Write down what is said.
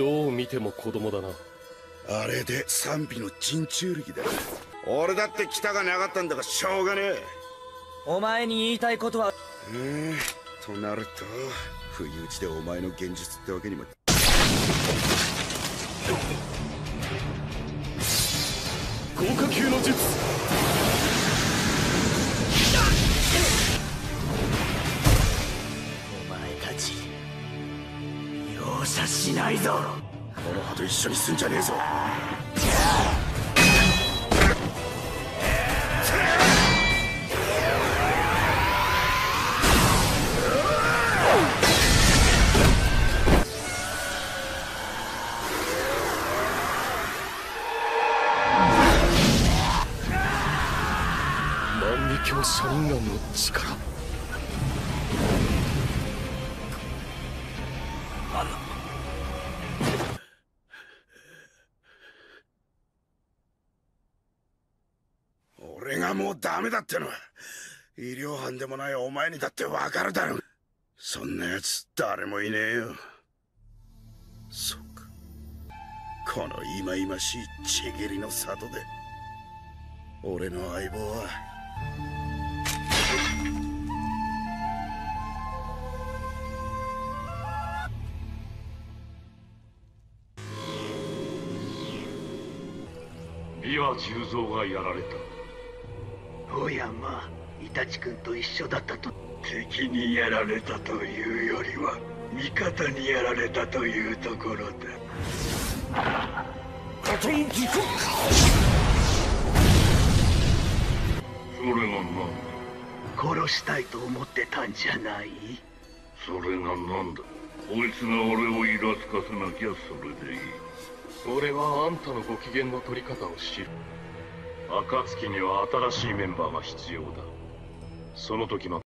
どう見ても子供だな。 あれで賛否の陣中力だ。俺だって来たがなかったんだがしょうがねえ。 お前に言いたいことはとなると不意打ちでお前の現実ってわけにも。 豪華級の術。 お前たち容赦しないぞ。 この葉と一緒にすんじゃねえぞ。 万里鏡シャリンガンの力。 俺がもうダメだってのは医療班でもないお前にだってわかるだろ。そんなやつ誰もいねえよ。そうか、この忌々しいちぎりの里で俺の相棒は三輪重蔵がやられた。 おやまあ、イタチ君と一緒だったと。 敵にやられたというよりは味方にやられたというところだ。それが何だ。 殺したいと思ってたんじゃない？ それが何だ。こいつが俺をイラつかせなきゃそれでいい。 俺はあんたのご機嫌の取り方を知る。暁には新しいメンバーが必要だ。その時まで